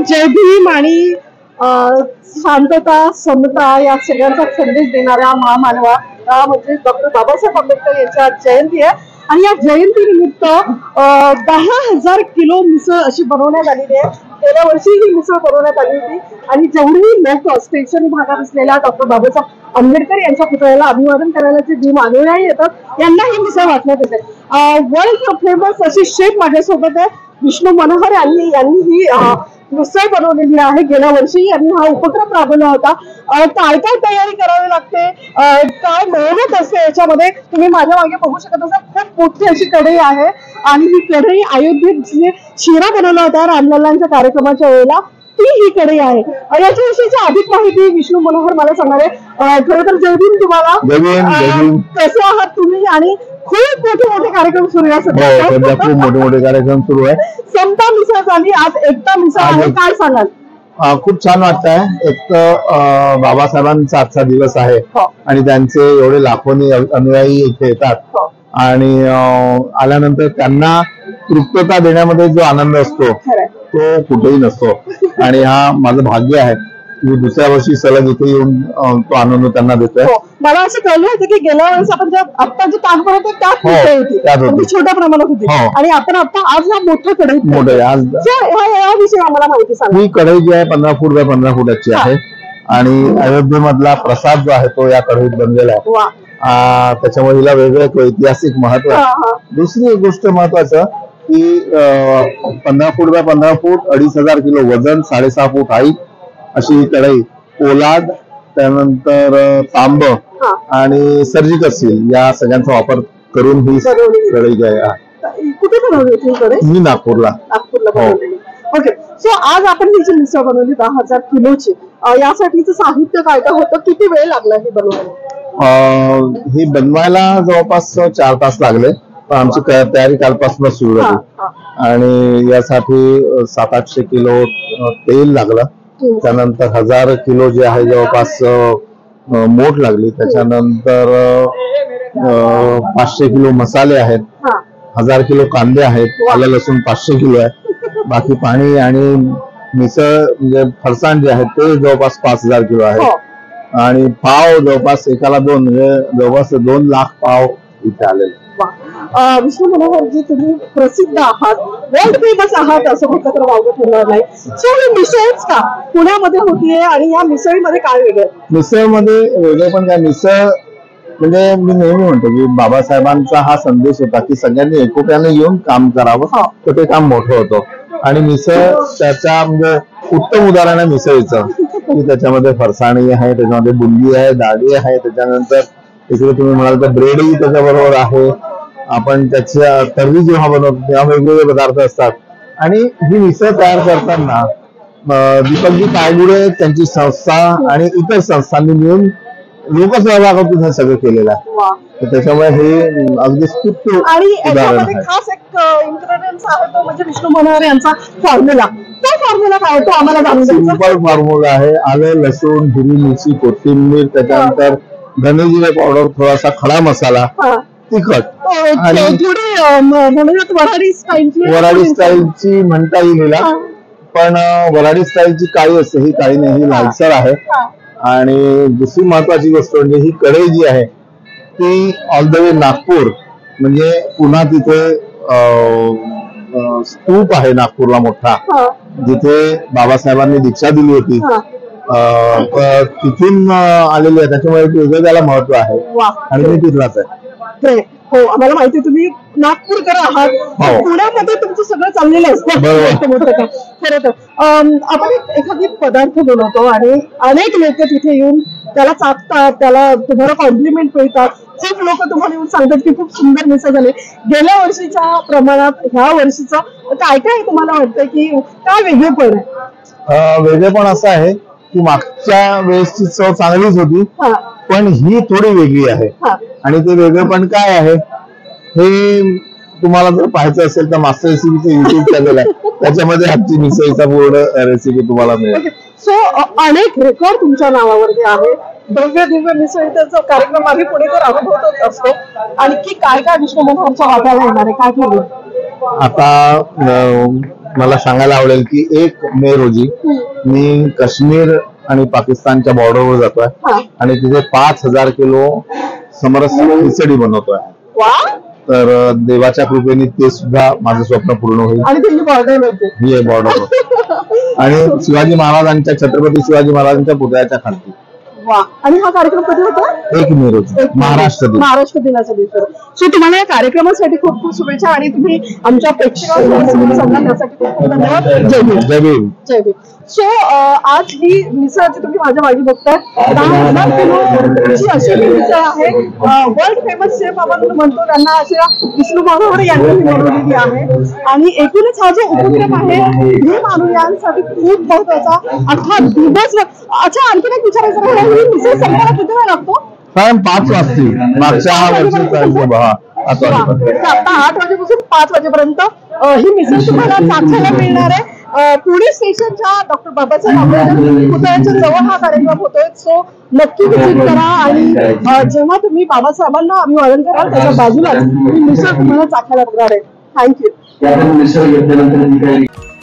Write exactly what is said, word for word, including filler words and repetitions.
जय भीम आणि शांतता समता या सगळ्यांचा संदेश देणाऱ्या महामानवा म्हणजे डॉक्टर बाबासाहेब आंबेडकर यांची जयंती आहे आणि या जयंती निमित्त दहा हजार किलो मिसळ अशी बनवण्यात आलेली आहे। गेल्या वर्षी ही मिसळ बनवण्यात आली होती आणि जेवढी लोक स्टेशन भागात असलेल्या डॉक्टर बाबासाहेब आंबेडकर यांच्या पुतळ्याला अभिवादन करायला जे भीम अनुयायी येतात यांना ही मिसळ वाटण्यात येते। वर्ल्ड फेमस अशी शेफ माझ्यासोबत आहे विष्णू मनोहर यांनी यांनी ही मिसळ बनवलेली आहे। गेल्या वर्षी यांनी हा उपक्रम राबवला होता। काय काय तयारी करावी लागते, काय मेहनत असते याच्यामध्ये तुम्ही माझ्या मागे बघू शकत असाल। खूप मोठी अशी कढई आहे आणि ही कढई अयोध्येत जे शिरा बनवला होता रामलल्लांच्या कार्यक्रमाच्या वेळेला ती ही कढई आहे। याच्याविषयीची अधिक माहिती विष्णू मनोहर मला सांगणार आहे। खरं तर जय भीम तुम्हाला, कसे आहात तुम्ही आणि खूप मोठे मोठे कार्यक्रम सुरू आहे सध्या, खूप मोठे मोठे कार्यक्रम सुरू आहे। समता मिसळ झाली, आज एकता मिसळ आहे, काय सांगाल? खूप छान वाटतंय। एक तर बाबासाहेबांचा आजचा दिवस आहे आणि त्यांचे एवढे लाखोनी अनुयायी इथे येतात आणि आल्यानंतर त्यांना तृप्तता देण्यामध्ये जो आनंद असतो तो कुठेही नसतो आणि हा माझं भाग्य आहे की दुसऱ्या वर्षी सलग इथे येऊन तो आनंद त्यांना देतोय। मला असं कळलं होतं की गेल्या वेळेस आपण आता जे काम करत होतो त्यात होती छोट्या प्रमाणात होती आणि आपण आता आज हा मोठा कढई मोठं आज याविषयी आम्हाला माहिती सांगा। ही कढई जी आहे पंधरा फूट बाय पंधरा फुटाची आहे आणि अयोध्येमधला प्रसाद जो आहे तो या कढईत बनलेला आहे। त्याच्यामुळे हिला वेगळं ऐतिहासिक महत्व आहे। दुसरी एक गोष्ट महत्वाचं की पंधरा फूट बाय पंधरा फूट अडीच हजार किलो वजन, साडेसहा फूट हाईट अशी ही कढई, पोलाद, त्यानंतर तांब आणि सर्जिकल स्टील या सगळ्यांचा वापर करून ही कढई आहे। कुठे बनवली होती कढई? मी नागपूरला नागपूरला बनवलेली। ओके, सो आज आपण ही जी मिसळ बनवली दहा हजार किलोची, यासाठीचं साहित्य काय काय होतं, किती वेळ लागला हे बनवायला? हे बनवायला जवळपास चार तास लागले, पण आमची तयारी कालपासून सुरू झाली आणि यासाठी सात आठशे किलो तेल लागलं, त्यानंतर हजार किलो जे आहे जवळपास मोठ लागली, त्याच्यानंतर पाचशे किलो मसाले आहेत, हजार किलो कांदे आहेत, आलं लसूण पाचशे किलो आहे, बाकी पाणी आणि मिसळ म्हणजे फरसाण जे आहेत ते जवळपास पाच हजार किलो आहे आणि पाव जवळपास एकाला दोन म्हणजे जवळपास दोन लाख पाव इथे आलेले। विष्णू मनोहर जी तुम्ही प्रसिद्ध आहात, वर्ल्ड फेमस आहात असं म्हटलं तर वावगं ठरणार नाही। सो ही मिसळच का पुण्यामध्ये होतीये आणि या मिसळीमध्ये काय वेगळं? मिसळमध्ये वेगळं पण काय, मिसळ म्हणजे मी नेहमी म्हणतो की बाबासाहेबांचा हा संदेश होता की सगळ्यांनी एकोप्याने येऊन काम करावं तर ते काम मोठं होतं आणि मिसळ त्याच्या म्हणजे उत्तम उदाहरण आहे मिसळीचं की त्याच्यामध्ये फरसाणी आहे, त्याच्यामध्ये बुंदी आहे, डाळी आहे, त्याच्यानंतर इकडे तुम्ही म्हणाल तर ब्रेडही त्याच्याबरोबर आहे। आपण त्याच्या तर्री जेव्हा बनवतो तेव्हा वेगवेगळे पदार्थ असतात आणि ही मिसळ तयार करताना दीपकजी काळगुडे त्यांची संस्था आणि इतर संस्थांनी मिळून लोकसहभागातून हे सगळं केलेलं आहे। त्याच्यामुळे हे अगदी स्तुत्य उदाहरण आहे। खास एक इन्ग्रेडियंट्स आहे तो म्हणजे विष्णू मनोहर यांचा फॉर्म्युला। तो फॉर्म्युला काय होतो आम्हाला जाणून घ्यायचं। सिंपल फॉर्म्युला आहे, आलं लसूण हिरवी मिरची कोथिंबीर, त्याच्यानंतर धनेजिरे पावडर, थोडासा खडा मसाला, तिखट आणि वराडी स्टाईलची वराडी स्टाईलची म्हणता येईल हिला, पण वराडी स्टाईलची काळी असते, ही काळी नाही, ही लालसर आहे। आणि दुसरी महत्वाची गोष्ट म्हणजे ही कढई जी आहे ती ऑल द वे नागपूर म्हणजे पुन्हा तिथे स्तूप आहे नागपूरला मोठा जिथे बाबासाहेबांनी दीक्षा दिली होती, तिथून आलेली आहे, त्याच्यामुळे वेगळं त्याला महत्व आहे आणि मी तिथलाच आहे। हो, आम्हाला माहिती तुम्ही नागपूरकर आहात, पुण्यामध्ये तुमचं सगळं चाललेलं असतं खरं तर। आपण एखादी पदार्थ बनवतो आणि अनेक लोक तिथे येऊन त्याला चाकतात, त्याला तुम्हाला कॉम्प्लिमेंट मिळतात, खूप लोक तुम्हाला येऊन सांगतात की खूप सुंदर मिसळ झाली। गेल्या वर्षीच्या प्रमाणात ह्या वर्षीचं काय काय तुम्हाला वाटतं की काय वेगळेपण आहे? वेगळेपण असं आहे की मागच्या वेळेसची चव चांगलीच होती पण ही थोडी वेगळी आहे आणि ते वेगळेपण काय आहे हे तुम्हाला जर पाहायचं असेल तर मास्टर रेसिपीचं युट्यूब चॅनल आहे, त्याच्यामध्ये आजची मिसळीचा पूर्ण रेसिपी तुम्हाला मिळेल। सो अनेक रेकॉर्ड तुमच्या नावावरती आहे, भव्य दिव्य मिसळीचा कार्यक्रम आम्ही पुणेकर अनुभवत असतो। आणखी काय काय विष्णू मनोहरच्या वाट्याला येणार आहे, काय ठरलं? आता मला सांगायला आवडेल की एक मे रोजी मी काश्मीर आणि पाकिस्तानच्या बॉर्डरवर जातोय हा. आणि तिथे पाच हजार किलो समरस खिचडी बनवतोय. वा. तर देवाच्या कृपेने ते सुद्धा माझं स्वप्न पूर्ण होईल. आणि तुम्ही बॉर्डर होते ही आहे बॉर्डर आणि शिवाजी महाराजांच्या छत्रपती शिवाजी महाराजांच्या पुतळ्याच्या खालती. वा. आणि हा कार्यक्रम कधी होता? एक मे रोजी महाराष्ट्र दिन महाराष्ट्र दिनाच्या दिवशी. सो तुम्हाला या कार्यक्रमासाठी खूप खूप शुभेच्छा आणि तुम्ही आमच्या प्रेक्षकांसोबत संवाद त्यासाठी खूप खूप धन्यवाद. जय भीम. जय भीम. जय भीम. सो आज ही मिसळ जी तुम्ही माझ्या मागे बघताय दहा हजार किलोची अशी मिसळ आहे. वर्ल्ड फेमस शेफ आपण म्हणतो त्यांना अशा विष्णू मनोहर यांनी ही बनवलेली आहे. आणि एकूणच हा जो उपक्रम आहे हे मानूयांसाठी खूप महत्वाचा अख्खा दिवस. अच्छा, आणखीन एक विचारायचं राहिलं, ही मिसळ संपायला किती वेळ लागतो? कारण पाच वाजतील मागच्या वर्षी आता आठ वाजेपासून पाच वाजेपर्यंत ही मिसळ तुम्हाला चाखायला मिळणार आहे. पुणे स्टेशनच्या डॉक्टर बाबासाहेब आंबेडकर पुतळ्याच्या जवळ हा कार्यक्रम होतोय. सो नक्की व्हिजिट करा आणि जेव्हा तुम्ही बाबासाहेबांना अभिवादन कराल त्याच्या बाजूलाच ही मिसळ तुम्हाला चाखायला मिळणार आहे. थँक्यू.